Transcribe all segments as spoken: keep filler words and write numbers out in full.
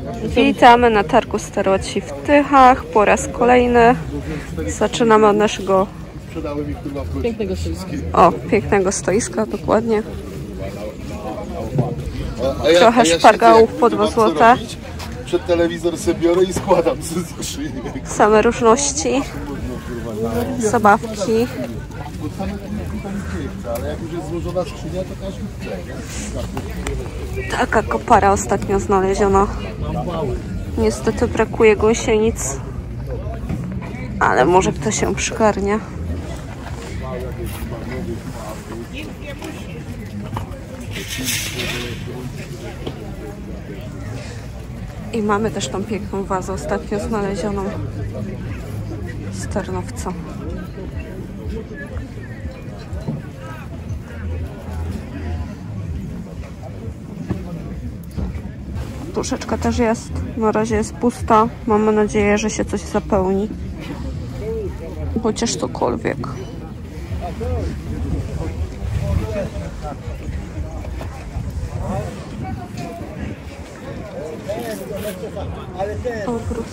Witamy na targu Staroci w Tychach po raz kolejny. Zaczynamy od naszego pięknego stoiska. O, pięknego stoiska, dokładnie. A ja, Trochę a ja szpargałów po dwa złote. Przed telewizor sobie biorę i składam z skrzyniek. Same różności. Zabawki. Ale jak już jest złożona skrzynia, to każdy chce. Taka kopara ostatnio znaleziona. Niestety brakuje gąsienic. Ale może ktoś się przygarnie. I mamy też tą piękną wazę ostatnio znalezioną z Tarnowca. Tuszeczka też jest. Na razie jest pusta. Mamy nadzieję, że się coś zapełni. Chociaż cokolwiek. Obrus.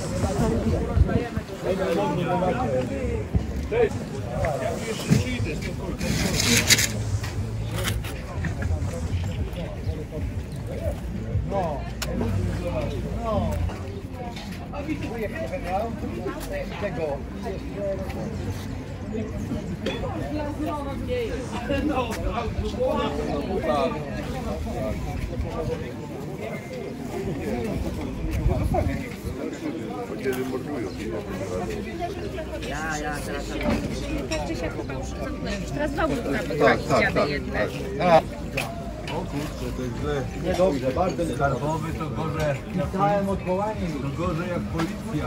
Ja, ja, teraz każdy się chyba już teraz znowu tak, jedne. O kurczę, to jest źle. Niedobrze, bardzo źle. Skarbowy to gorzej. Pisałem odwołanie. To gorzej jak policja.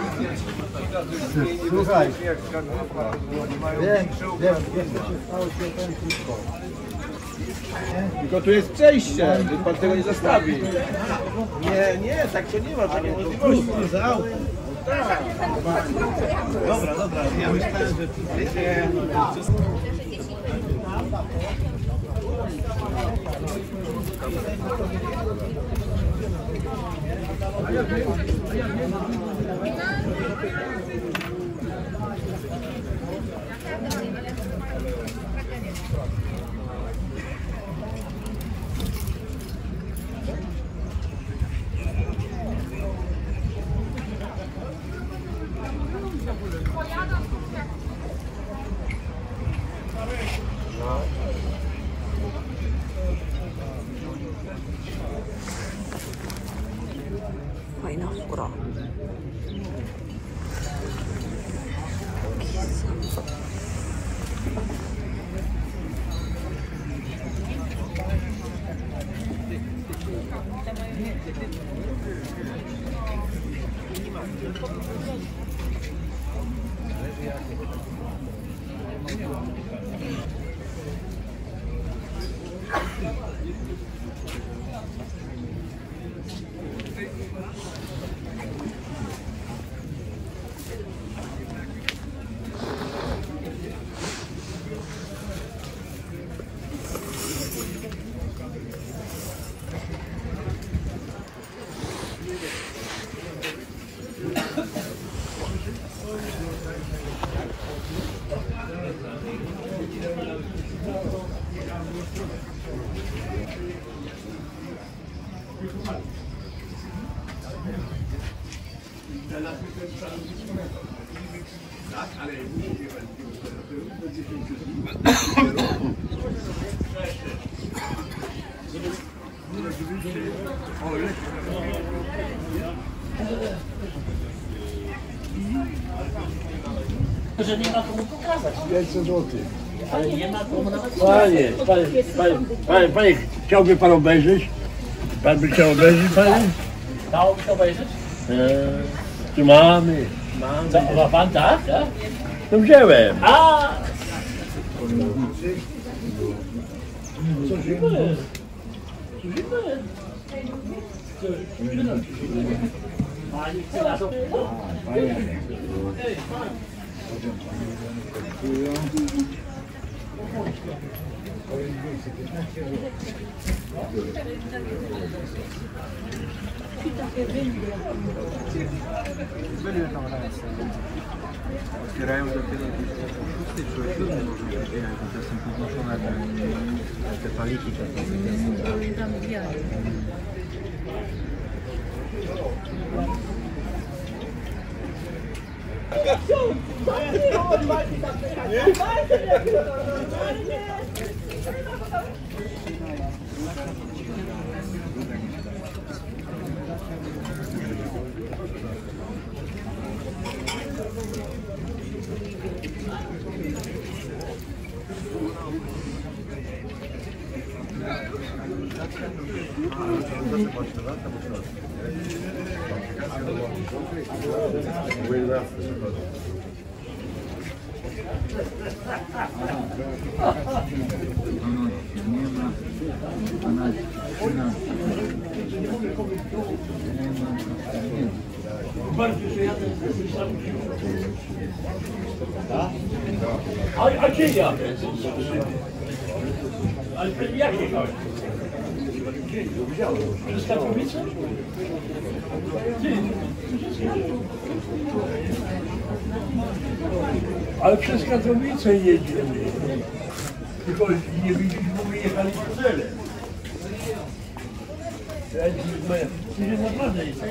Słuchaj. Wiem, wiem, wiem, co się stało, się ten wszystko. Tylko tu jest przejście, więc pan tego nie zostawi. Nie, nie, tak to nie ma takiej możliwości. Tak. Dobra, dobra, ja myślałem, że wiecie, Fajna fura. Że nie ma komu pokazać. pięćset złotych. Ale nie ma komu nawet Panie, panie, panie, panie, panie, chciałby pan obejrzeć? Pan by chciał obejrzeć, panie? dało mi się obejrzeć? Eee, tu mamy, mamy. Co, ma pan tak? tak? No wziąłem. A! Co zimy? Co zimy? Pani chce na to... Otwierają dopiero szósty czy siódmy może otwierają, to są podnoszone te, te paliki. A, a gdzie ja? Ale jak jechałeś? Przez Katowicę? Ty. Ale przez Katowicę jedziemy. Tylko nie widzisz, bo my jechali tunelem. To się naprawdę jest.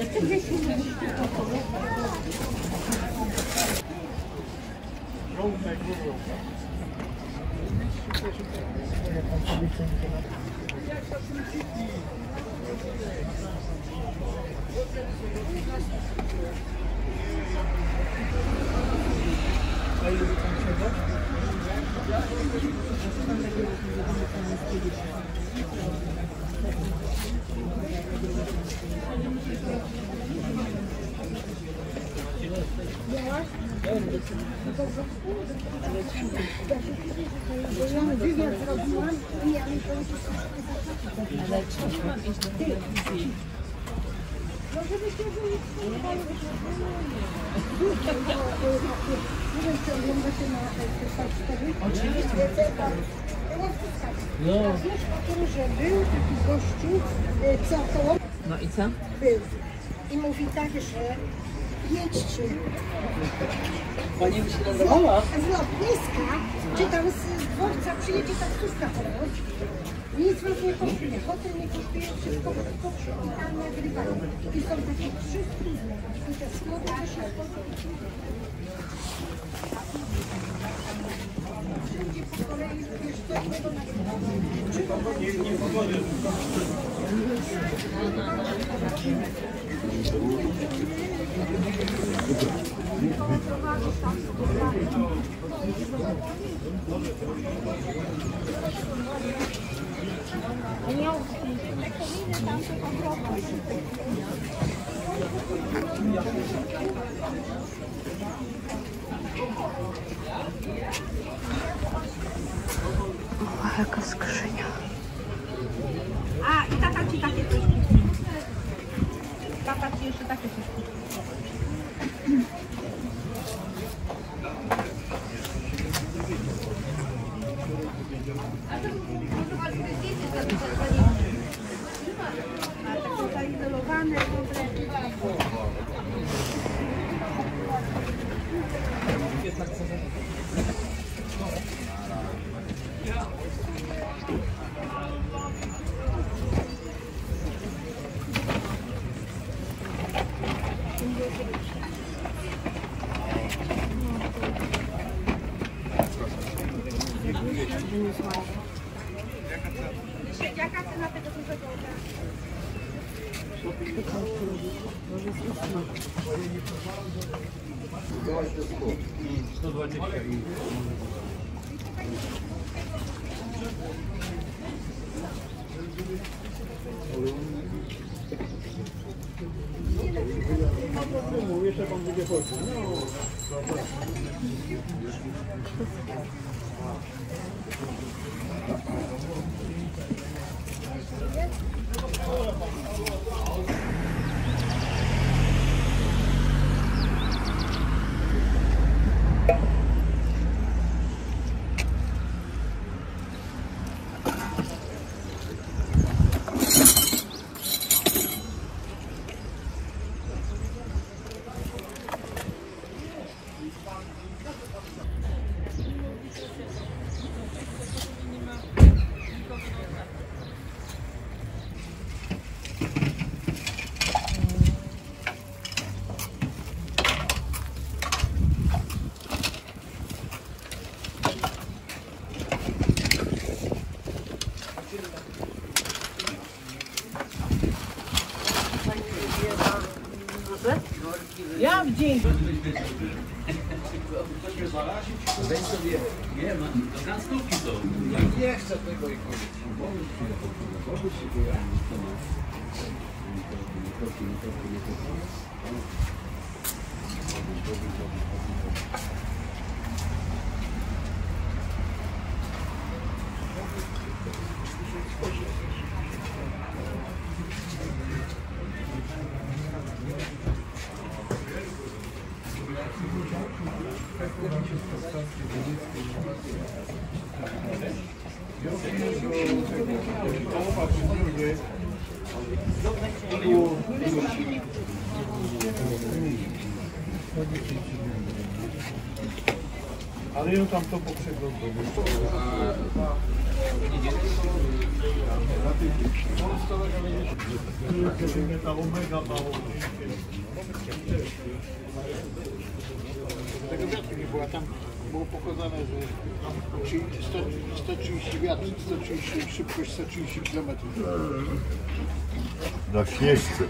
Wywiad zrobiłam i ja mi Ale czy mam iść do telewizji? no żebyście byli nie wiem, czy oglądacie na Facebooku. Oczywiście. No. Wiesz, że był taki gościu, co koło No i co? był. I mówi tak, że jedźcie. Pani by się nazywała? Z lotniska, czy tam z dworca przyjedzie taksówka pomóc. Nic was nie kosztuje, hotel nie kosztuje, wszystko tylko i tam nagrywają. I są takie trzy filmy. I te sklepy też wszędzie po kolei, wiesz, co innego nagrywają. O, jaka skrzynia. A, i tata ci takie coś kupi. Tata ci jeszcze takie coś kupi. A to może was zdjęcie zapisać. A takie zaizolowane, dobre. Jaka cena tego dużego? sto dwadzieścia i... Jeszcze pan będzie chodził. dobrze? Ja w dzień. Weź sobie, nie ma, to granstówki są. Nie chcę tego i Ale ją tam to poprzeglądam. Ta omega mało. Tego wiatru nie było, tam było pokazane, że sto trzydzieści wiatr, sto trzydzieści, szybkość sto trzydzieści kilometrów. Na Śnieżce.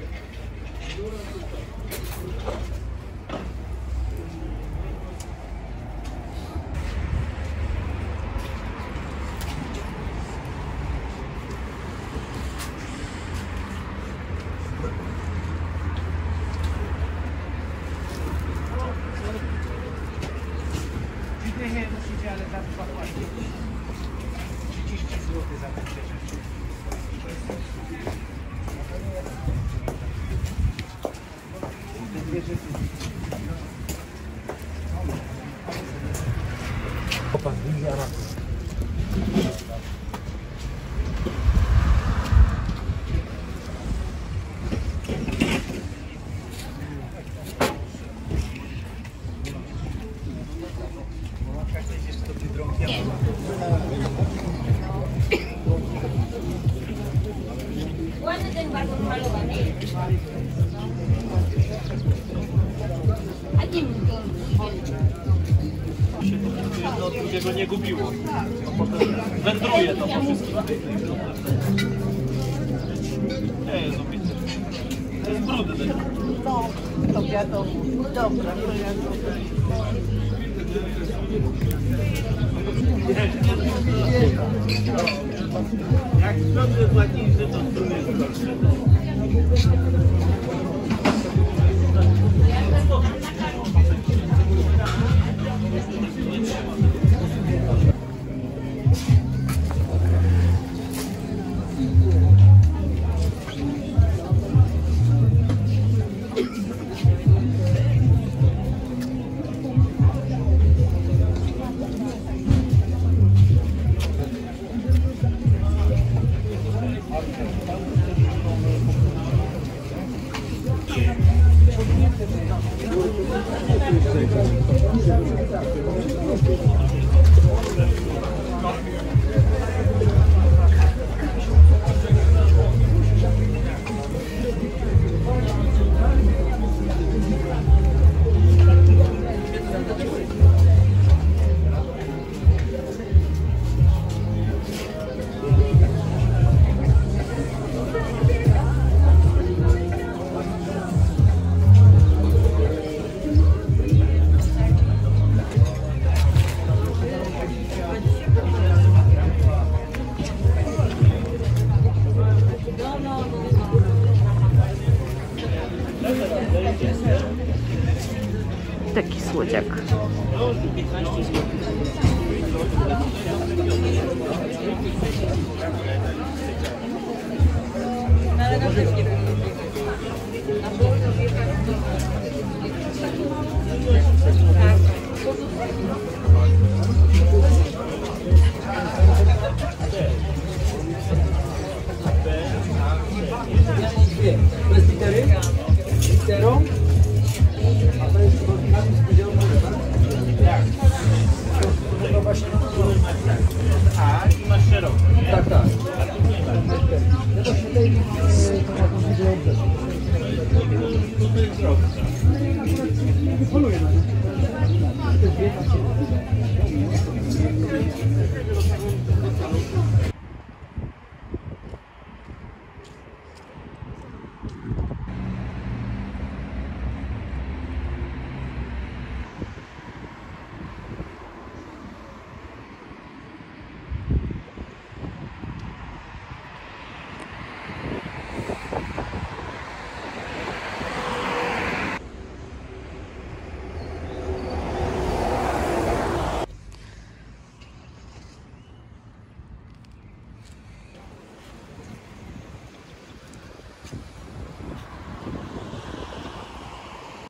Nie, nie, musicie, ale za dwa płacić. trzydzieści złotych za ten przejście. Te dwie rzeczy. Popatrz, widziała. Ładny ten balkon malowany. A nie mi to jedno od drugiego nie gubiło. Potem wędruje to po wszystkim. Nie jest ubity. To jest brudny. No, to wiadomo. Dobra, to ja Jak dobrze płacisz, że to trudno jest. Taki słodziak. To jest litery? Literą? A to jest z podziału tak? To właśnie A i masz szeroko. tak, tak. Ja to się tej to na to widzę. To jest rok. Poluję na